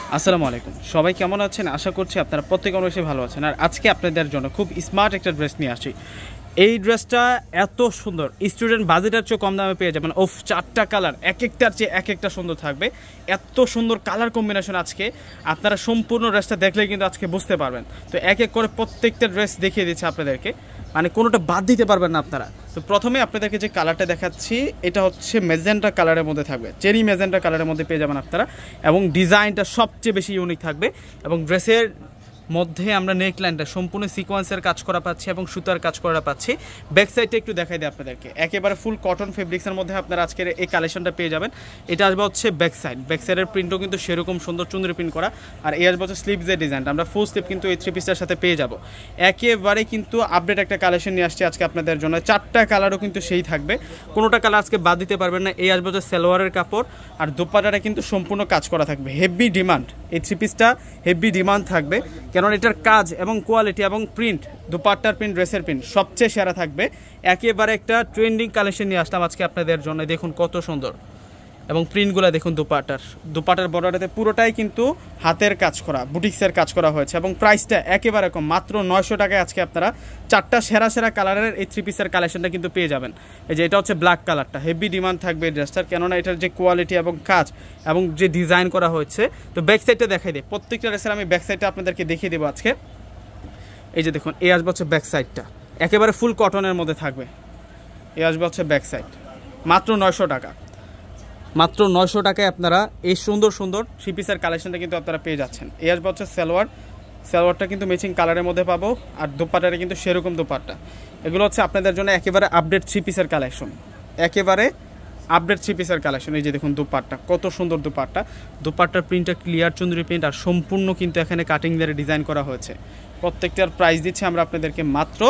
আসসালামু আলাইকুম, সবাই কেমন আছেন? আশা করছি আপনারা প্রত্যেকে অনেক বেশি ভালো আছেন। আর আজকে আপনাদের জন্য খুব স্মার্ট একটা ড্রেস নিয়ে আসি। এই ড্রেসটা এত সুন্দর, স্টুডেন্ট বাজেটের চেয়ে কম দামে পেয়ে যাবেন। ওফ, 4টা কালার, এক একটার চেয়ে এক একটা সুন্দর থাকবে। এত সুন্দর কালার কম্বিনেশন আজকে আপনারা সম্পূর্ণ ড্রেসটা দেখলে কিন্তু আজকে বুঝতে পারবেন। তো এক এক করে প্রত্যেকটা ড্রেস দেখিয়ে দিচ্ছে আপনাদেরকে, মানে কোনোটা বাদ দিতে পারবেন না আপনারা। তো প্রথমে আপনাদেরকে যে কালারটা দেখাচ্ছি, এটা হচ্ছে মেজেন্টা কালারের মধ্যে থাকবে, চেরি মেজেন্টা কালারের মধ্যে পেয়ে যাবেন আপনারা। এবং ডিজাইনটা সবচেয়ে বেশি ইউনিক থাকবে। এবং ড্রেসের মধ্যে আমরা নেকলাইনটা সম্পূর্ণ সিকোয়েন্সের কাজ করা পাচ্ছি এবং সুতার কাজ করা পাচ্ছি। ব্যাক সাইডটা একটু দেখাই দিই আপনাদেরকে, একেবারে ফুল কটন ফেব্রিক্সের মধ্যে আপনারা আজকের এই কালেকশনটা পেয়ে যাবেন। এটা আসবে হচ্ছে ব্যাক সাইডের প্রিন্টও কিন্তু সেরকম সুন্দর চুনরি প্রিন্ট করা। আর এই আসবে হচ্ছে স্লিভসের ডিজাইনটা, আমরা ফুল স্লিভ কিন্তু এই থ্রি পিসটার সাথে পেয়ে যাব। একেবারে কিন্তু আপডেট একটা কালেকশন নিয়ে আসছি আজকে আপনাদের জন্য। 4টা কালারও কিন্তু সেই থাকবে, কোনোটা কালার আজকে বাদ দিতে পারবেন না। এই আসবে হচ্ছে সালোয়ারের কাপড়, আর দোপাট্টাটা কিন্তু সম্পূর্ণ কাজ করা থাকবে। হেভি ডিমান্ড, এই থ্রি পিসটা হেভি ডিমান্ড থাকবে, কারণ এটার কাজ এবং কোয়ালিটি এবং প্রিন্ট, দুপাট্টার প্রিন্ট, ড্রেসের প্রিন্ট সবচেয়ে সেরা থাকবে। একেবারে একটা ট্রেন্ডিং কালেকশন নিয়ে আসলাম আজকে আপনাদের জন্য। দেখুন কত সুন্দর, এবং প্রিন্টগুলো দেখুন। দুপাটার বর্ডারটাতে পুরোটাই কিন্তু হাতের কাজ করা, বুটিক্সের কাজ করা হয়েছে। এবং প্রাইসটা একেবারে কম, মাত্র 900 টাকায় আজকে আপনারা 4টা সেরা সেরা কালারের এই থ্রি পিসের কালেকশনটা কিন্তু পেয়ে যাবেন। এই যে এটা হচ্ছে ব্ল্যাক কালারটা, হেভি ডিমান্ড থাকবে এই ড্রেসটার, কেননা এটার যে কোয়ালিটি এবং কাজ এবং যে ডিজাইন করা হয়েছে। তো ব্যাক সাইডটা দেখাই দিই, প্রত্যেকটা ড্রেসের আমি ব্যাক সাইডটা আপনাদেরকে দেখিয়ে দেবো আজকে। এই যে দেখুন, এই আসবে হচ্ছে ব্যাক সাইডটা, একেবারে ফুল কটনের মধ্যে থাকবে। এই আসবে হচ্ছে ব্যাক সাইড, মাত্র 900 টাকা। মাত্র 900 টাকায় আপনারা এই সুন্দর সুন্দর থ্রি পিসের কালেকশনটা কিন্তু আপনারা পেয়ে যাচ্ছেন। এই আসবে হচ্ছে সালোয়ারটা কিন্তু ম্যাচিং কালারের মধ্যে পাবো, আর দোপাট্টাটা কিন্তু সেরকম দোপাট্টা। এগুলো হচ্ছে আপনাদের জন্য একেবারে আপডেট থ্রি পিসের কালেকশন, একেবারে আপডেট থ্রি পিসের কালেকশন। এই যে দেখুন দোপাট্টা, কত সুন্দর দোপাট্টার প্রিন্টটা ক্লিয়ার চুনরি প্রিন্ট, আর সম্পূর্ণ কিন্তু এখানে কাটিং দিয়ে ডিজাইন করা হয়েছে। প্রত্যেকটার প্রাইস দিচ্ছি আমরা আপনাদেরকে মাত্র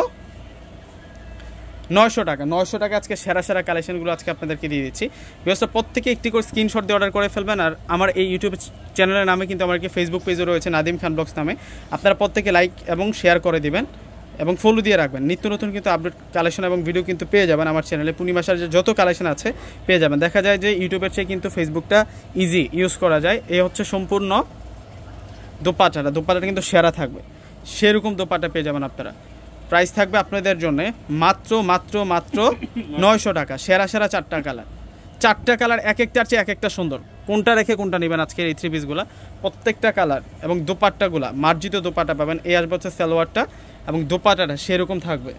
900 টাকা। 900 টাকা আজকে সেরা সেরা কালেকশনগুলো আজকে আপনাদেরকে দিয়ে দিচ্ছি। বিকজ প্রত্যেকে একটি করে স্ক্রিনশট দিয়ে অর্ডার করে ফেলবেন। আর আমার এই ইউটিউব চ্যানেলের নামে কিন্তু আমার ফেসবুক পেজও রয়েছে, নাদিম খান ব্লগস নামে। আপনারা প্রত্যেকে লাইক এবং শেয়ার করে দিবেন এবং ফলো দিয়ে রাখবেন। নিত্য নতুন কিন্তু আপডেট কালেকশন এবং ভিডিও কিন্তু পেয়ে যাবেন আমার চ্যানেলে। পূর্ণিমাসার যে যত কালেকশন আছে পেয়ে যাবেন। দেখা যায় যে ইউটিউবের চেয়ে কিন্তু ফেসবুকটা ইজি ইউজ করা যায়। এই হচ্ছে সম্পূর্ণ দোপাট্টাটা কিন্তু সেরা থাকবে, সেরকম দোপাট্টা পেয়ে যাবেন আপনারা। প্রাইস থাকবে আপনাদের জন্য মাত্র 900 টাকা। সেরা 4টা কালার, এক একটার চেয়ে এক একটা সুন্দর। কোনটা রেখে কোনটা নেবেন আজকের এই থ্রি পিসগুলো। প্রত্যেকটা কালার এবং দোপাট্টাগুলা মার্জিত দোপাট্টা পাবেন। এই আসবে হচ্ছে সালোয়ারটা এবং দোপাট্টাটা সেরকম থাকবে।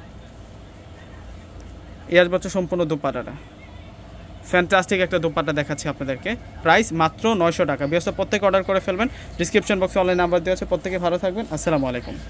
এই আসবে হচ্ছে সম্পূর্ণ দোপাট্টাটা, ফ্যান্টাস্টিক একটা দোপাট্টা দেখাচ্ছি আপনাদেরকে। প্রাইস মাত্র 900 টাকা। প্রত্যেকে অর্ডার করে ফেলবেন। ডিসক্রিপশন বক্সে অনলাইন নাম্বার দেওয়া আছে। প্রত্যেকে ভালো থাকবেন। আসসালামু আলাইকুম।